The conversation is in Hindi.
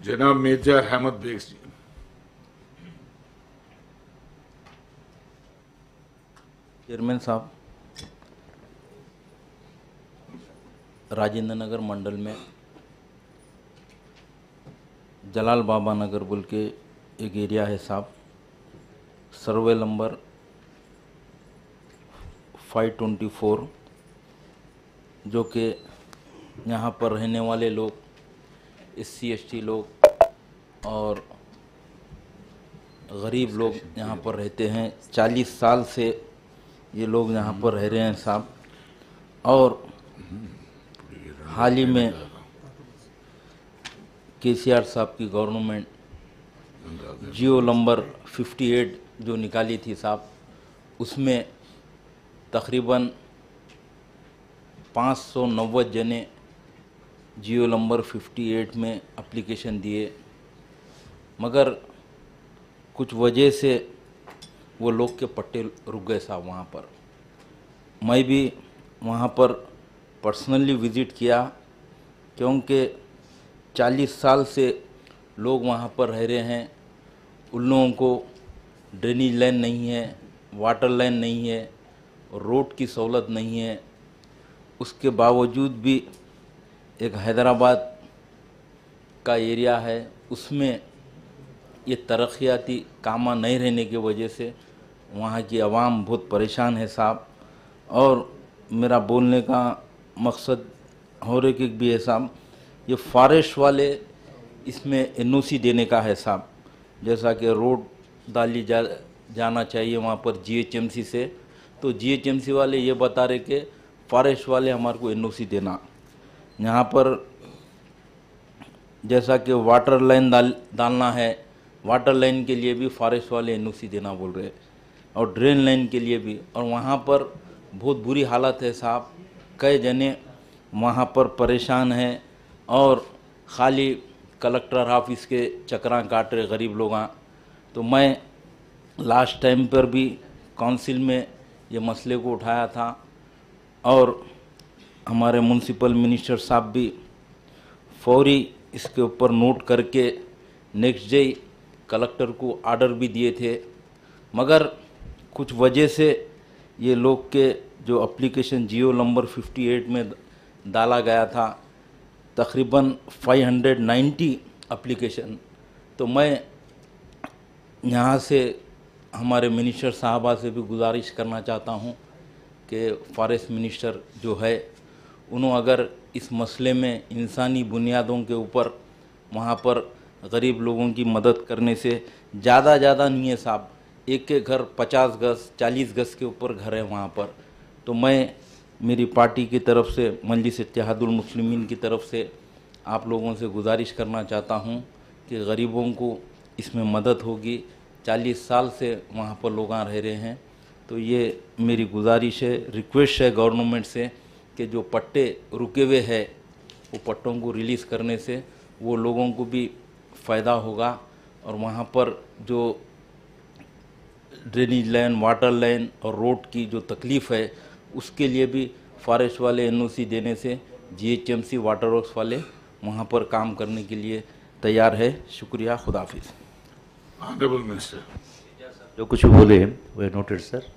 जनाब मिर्जा अहमद बेग जी। चेयरमैन साहब, राजेंद्र नगर मंडल में जलाल बाबा नगर बोल के एक एरिया है साहब, सर्वे नंबर 524, जो कि यहाँ पर रहने वाले लोग SC ST लोग और गरीब लोग यहाँ पर रहते हैं। 40 साल से ये लोग यहाँ पर रह रहे हैं साहब। और हाल ही में KCR साहब की गवर्नमेंट जियो नंबर 58 जो निकाली थी साहब, उसमें तकरीबन 590 जने जियो नंबर 58 में एप्लीकेशन दिए, मगर कुछ वजह से वो लोग के पट्टे रुक गए साहब। वहाँ पर मैं भी वहाँ पर पर्सनली विज़िट किया, क्योंकि 40 साल से लोग वहाँ पर रह रहे हैं। उन लोगों को ड्रेनेज लाइन नहीं है, वाटर लाइन नहीं है, रोड की सहूलत नहीं है। उसके बावजूद भी एक हैदराबाद का एरिया है, उसमें ये तरक्याती कामा नहीं रहने की वजह से वहाँ की आवाम बहुत परेशान है साहब। और मेरा बोलने का मकसद और एक भी है साहब, ये फॉरेस्ट वाले इसमें NOC देने का है साहब। जैसा कि रोड डाली जाना चाहिए वहाँ पर GHMC से, तो GHMC वाले ये बता रहे कि फॉरेस्ट वाले हमारे को NOC देना। यहाँ पर जैसा कि वाटर लाइन डालना है, वाटर लाइन के लिए भी फॉरेस्ट वाले NOC देना बोल रहे हैं, और ड्रेन लाइन के लिए भी। और वहाँ पर बहुत बुरी हालत है साहब, कई जने वहाँ पर परेशान हैं और खाली कलेक्टर ऑफिस के चक्कर काट रहे गरीब लोग। तो मैं लास्ट टाइम पर भी काउंसिल में ये मसले को उठाया था, और हमारे म्यूनसिपल मिनिस्टर साहब भी फौरी इसके ऊपर नोट करके नेक्स्ट डे कलेक्टर को आर्डर भी दिए थे। मगर कुछ वजह से ये लोग के जो एप्लीकेशन जियो नंबर 58 में डाला गया था, तकरीबन 590 एप्लीकेशन। तो मैं यहाँ से हमारे मिनिस्टर साहबा से भी गुजारिश करना चाहता हूँ कि फॉरेस्ट मिनिस्टर जो है, उन्होंने अगर इस मसले में इंसानी बुनियादों के ऊपर वहाँ पर गरीब लोगों की मदद करने से ज़्यादा नहीं है साहब, एक के घर 50 गज 40 गज के ऊपर घर है वहाँ पर। तो मैं मेरी पार्टी की तरफ से, मजलिस इत्तेहादुल मुस्लिमीन की तरफ से आप लोगों से गुजारिश करना चाहता हूँ कि गरीबों को इसमें मदद होगी। 40 साल से वहाँ पर लोग रह रहे हैं। तो ये मेरी गुजारिश है, रिक्वेस्ट है गवर्नमेंट से कि जो पट्टे रुके हुए हैं वो पट्टों को रिलीज़ करने से वो लोगों को भी फ़ायदा होगा, और वहाँ पर जो ड्रेनेज लाइन, वाटर लाइन और रोड की जो तकलीफ़ है, उसके लिए भी फॉरेस्ट वाले NOC देने से GHMC वाटर वर्क्स वाले वहाँ पर काम करने के लिए तैयार है। शुक्रिया, खुदा हाफिज़। ऑनरेबल मिनिस्टर, जो कुछ भी बोले वे नोटेड सर।